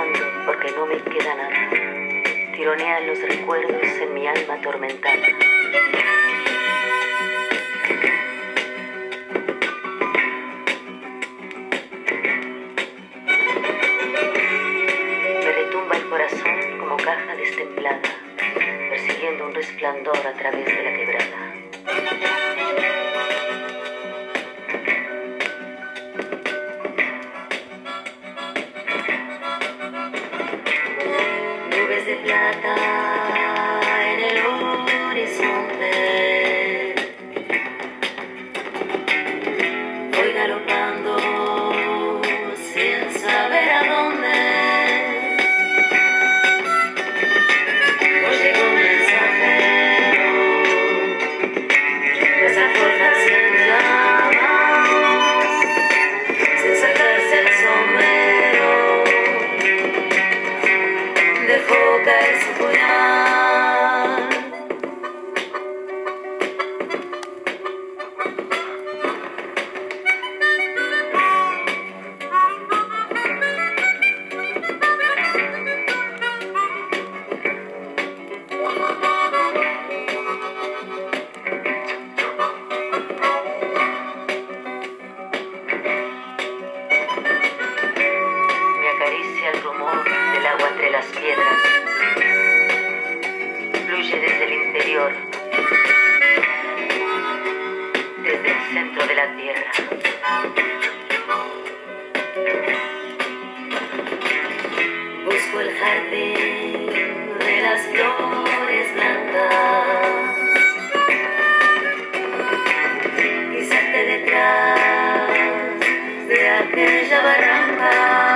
llorando porque no me queda nada. Tironean los recuerdos en mi alma atormentada. Me retumba el corazón como caja destemplada, persiguiendo un resplandor a través de la quebrada. Nubes de plata en el horizonte, voy galopando sin saber a dónde. Oye con mensajero, las alforjas en llamas, sin sacarse el sombrero, dejó caer su puñal. Me acaricia el rumor del agua entre las piedras. Fluye desde el interior, desde el centro de la tierra. Busco el jardín de las flores blancas y salte detrás de aquella barranca.